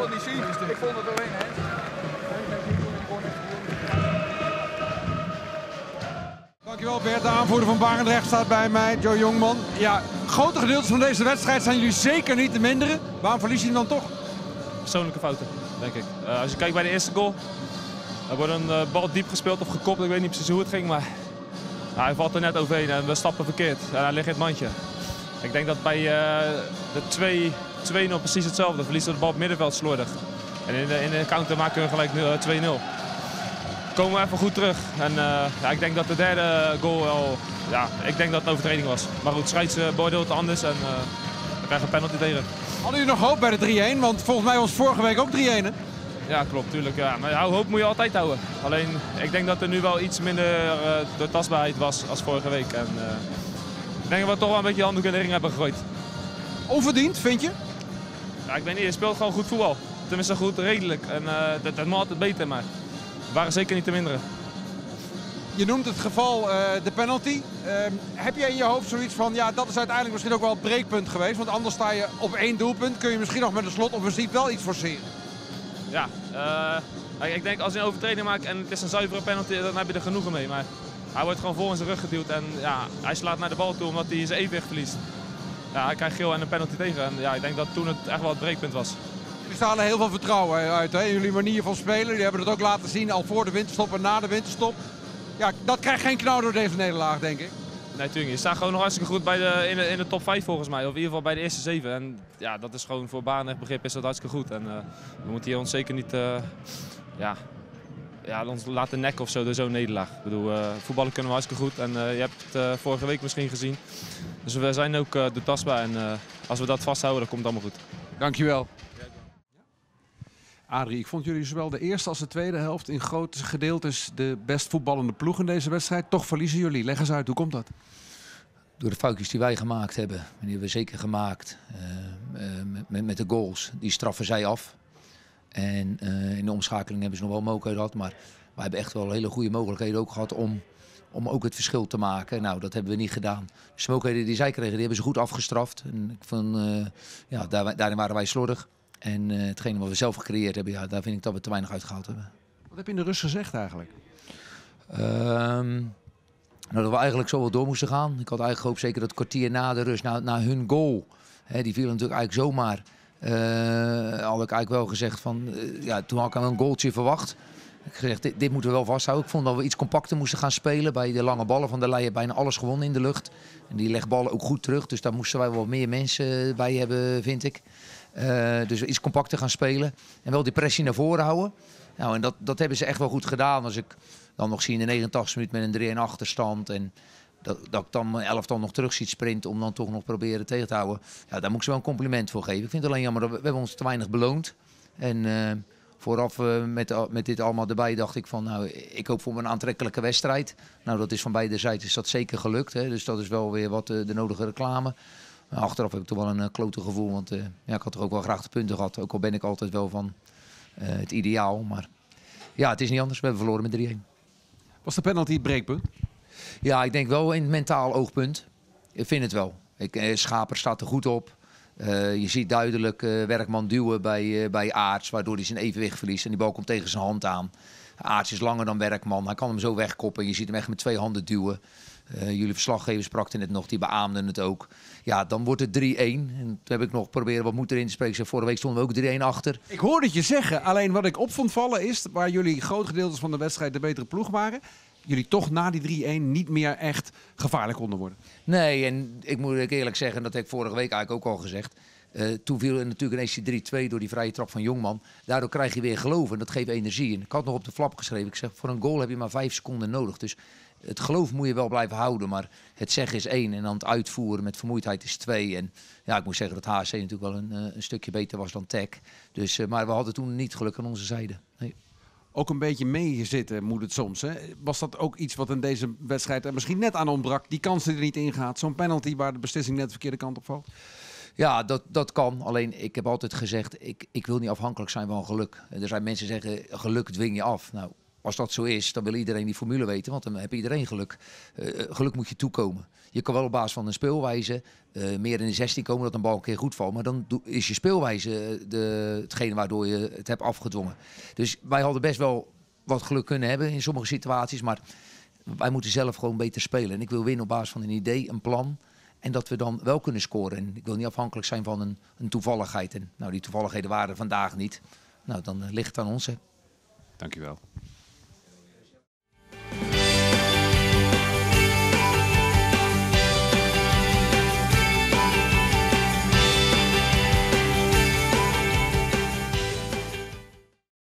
het niet zien. Ik vond het alleen, hè. Dankjewel Bert, de aanvoerder van Barendrecht staat bij mij, Joe Jongman. Ja, grote gedeeltes van deze wedstrijd zijn jullie zeker niet te minderen. Waarom verlies je hem dan toch? Persoonlijke fouten, denk ik. Als je kijkt bij de eerste goal, er wordt een bal diep gespeeld of gekopt. Ik weet niet precies hoe het ging, maar hij valt er net overheen en we stappen verkeerd. En hij ligt in het mandje. Ik denk dat bij de 2-0 precies hetzelfde. Verliezen we de bal op het middenveld slordig. En in de counter maken we gelijk 2-0. Komen we even goed terug. En ja, ik denk dat de derde goal wel, ja, ik denk dat het een overtreding was. Maar goed, scheids beoordeelt het anders en we krijgen een penalty tegen. Hadden jullie nog hoop bij de 3-1? Want volgens mij was vorige week ook 3-1, hè? Ja, klopt, tuurlijk. Ja. Maar hoop moet je altijd houden. Alleen, ik denk dat er nu wel iets minder doortastbaarheid was als vorige week. En ik denk dat we toch wel een beetje de handdoek in de ring hebben gegooid. Onverdiend, vind je? Ja, ik weet niet, je speelt gewoon goed voetbal. Tenminste goed, redelijk. En dat moet altijd beter, maar we waren zeker niet te minderen. Je noemt het geval de penalty. Heb jij in je hoofd zoiets van, ja, dat is uiteindelijk misschien ook wel het breekpunt geweest. Want anders sta je op 1 doelpunt, kun je misschien nog met een slotoffensief wel iets forceren. Ja, ik denk als je een overtreding maakt en het is een zuivere penalty, dan heb je er genoegen mee. Maar hij wordt gewoon vol in zijn rug geduwd en ja, hij slaat naar de bal toe omdat hij zijn evenwicht verliest. Ja, hij krijgt geel en een penalty tegen. En ja, ik denk dat toen het echt wel het breekpunt was. Jullie stralen heel veel vertrouwen uit, hè? Jullie manier van spelen. Jullie hebben het ook laten zien al voor de winterstop en na de winterstop. Ja, dat krijgt geen knauw door deze nederlaag, denk ik. Nee, natuurlijk niet. Je staat gewoon nog hartstikke goed in de top 5 volgens mij. Of in ieder geval bij de eerste 7. En ja, dat is gewoon voor Barendrecht begrip is dat hartstikke goed. En we moeten hier ons zeker niet ons laten nekken of zo door zo'n nederlaag. Ik bedoel, voetballen kunnen we hartstikke goed. En je hebt het vorige week misschien gezien. Dus we zijn ook doortastbaar. En als we dat vasthouden, dan komt het allemaal goed. Dankjewel. Adrie, ik vond jullie zowel de eerste als de tweede helft in grote gedeeltes de best voetballende ploeg in deze wedstrijd. Toch verliezen jullie. Leg eens uit, hoe komt dat? Door de foutjes die wij gemaakt hebben. En die hebben we zeker gemaakt met de goals. Die straffen zij af. En in de omschakeling hebben ze nog wel mogelijkheden gehad. Maar wij hebben echt wel hele goede mogelijkheden ook gehad om ook het verschil te maken. Nou, dat hebben we niet gedaan. De mogelijkheden die zij kregen, die hebben ze goed afgestraft. En ik vond, daarin waren wij slordig. En hetgene wat we zelf gecreëerd hebben, ja, daar vind ik dat we te weinig uitgehaald hebben. Wat heb je in de rust gezegd eigenlijk? Dat we eigenlijk zo wel door moesten gaan. Ik had eigenlijk gehoopt, zeker dat kwartier na de rust, na hun goal. Hè, die viel natuurlijk eigenlijk zomaar. Had ik eigenlijk wel gezegd van, toen had ik een goaltje verwacht. Ik heb gezegd, dit moeten we wel vasthouden. Ik vond dat we iets compacter moesten gaan spelen. Bij de lange ballen van de Leijen bijna alles gewonnen in de lucht. En die legt ballen ook goed terug. Dus daar moesten wij wel meer mensen bij hebben, vind ik. Dus iets compacter gaan spelen. En wel die pressie naar voren houden. Nou, en dat hebben ze echt wel goed gedaan. Als ik dan nog zie in de 89e minuut met een 3-1 achterstand. En dat ik dan mijn elftal nog terug ziet sprinten om dan toch nog proberen tegen te houden. Ja, daar moet ik ze wel een compliment voor geven. Ik vind het alleen jammer dat we hebben ons te weinig beloond. En vooraf met dit allemaal erbij dacht ik van, nou, ik hoop voor een aantrekkelijke wedstrijd. Nou, dat is van beide zijden is dat zeker gelukt. Hè? Dus dat is wel weer wat de nodige reclame. Maar achteraf heb ik toch wel een klote gevoel, want ik had toch ook wel graag de punten gehad. Ook al ben ik altijd wel van het ideaal. Maar ja, het is niet anders. We hebben verloren met 3-1. Was de penalty het breekpunt? Ja, ik denk wel in het mentaal oogpunt. Ik vind het wel. Schaper staat er goed op. Je ziet duidelijk Werkman duwen bij Aarts, waardoor hij zijn evenwicht verliest. En die bal komt tegen zijn hand aan. Aarts is langer dan Werkman. Hij kan hem zo wegkoppen. Je ziet hem echt met 2 handen duwen. Jullie verslaggever sprak het nog, die beaamden het ook. Ja, dan wordt het 3-1. En toen heb ik nog proberen wat moed erin te spreken. Vorige week stonden we ook 3-1 achter. Ik hoorde het je zeggen. Alleen wat ik op vond vallen is, waar jullie groot gedeeltes van de wedstrijd de betere ploeg waren, jullie toch na die 3-1 niet meer echt gevaarlijk konden worden. Nee, en ik moet eerlijk zeggen, dat heb ik vorige week eigenlijk ook al gezegd. Toen viel er natuurlijk ineens die 3-2 door die vrije trap van Jongman. Daardoor krijg je weer geloof en dat geeft energie. En ik had nog op de flap geschreven, ik zeg, voor een goal heb je maar 5 seconden nodig. Dus het geloof moet je wel blijven houden, maar het zeggen is 1 en dan het uitvoeren met vermoeidheid is 2. En ja, ik moet zeggen dat HSC natuurlijk wel een stukje beter was dan TEC. Dus, maar we hadden toen niet geluk aan onze zijde. Nee. Ook een beetje meezitten moet het soms. Hè? Was dat ook iets wat in deze wedstrijd er misschien net aan ontbrak? Die kans die er niet ingaat. Zo'n penalty waar de beslissing net de verkeerde kant op valt? Ja, dat kan. Alleen ik heb altijd gezegd, ik wil niet afhankelijk zijn van geluk. Er zijn mensen die zeggen, geluk dwing je af. Nou, als dat zo is, dan wil iedereen die formule weten. Want dan heb iedereen geluk. Geluk moet je toekomen. Je kan wel op basis van een speelwijze meer in de 16 komen dat een bal een keer goed valt. Maar dan is je speelwijze hetgene waardoor je het hebt afgedwongen. Dus wij hadden best wel wat geluk kunnen hebben in sommige situaties. Maar wij moeten zelf gewoon beter spelen. En ik wil winnen op basis van een idee, een plan. En dat we dan wel kunnen scoren. En ik wil niet afhankelijk zijn van een toevalligheid. En nou, die toevalligheden waren er vandaag niet. Nou, dan ligt het aan ons. Hè. Dankjewel.